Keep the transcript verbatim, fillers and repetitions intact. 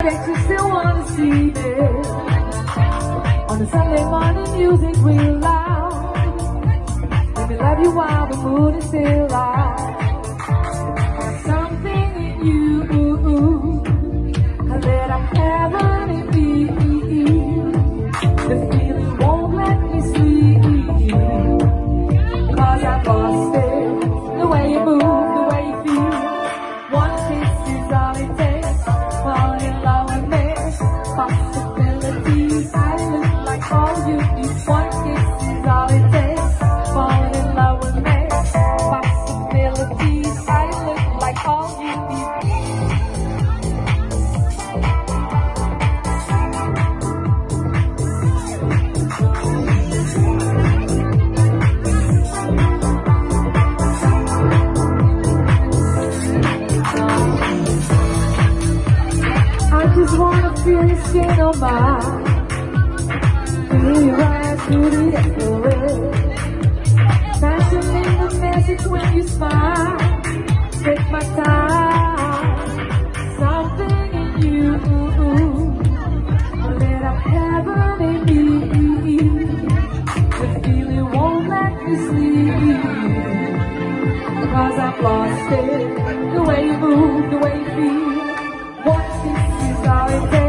Bet you still wanna see me on a Sunday morning, music real loud. Let me love you while the mood is still out. Something in you that I haven't in me. The feeling won't let me sleep, 'cause I've lost it. The way you move, the way you feel. One kiss is all it takes. Fall in love with me. Possibilities, I look like all you need. One kiss is all it takes. Fall in love with me. Possibilities, I look like all you need. I just wanna feel your skin on mine. Feel you right through the echo. Fashioning the message when you smile. Take my time. Something in you that I haven't in me. The feeling won't let me sleep, 'cause I've lost it. The way you move, the way you feel. One kiss is all it takes.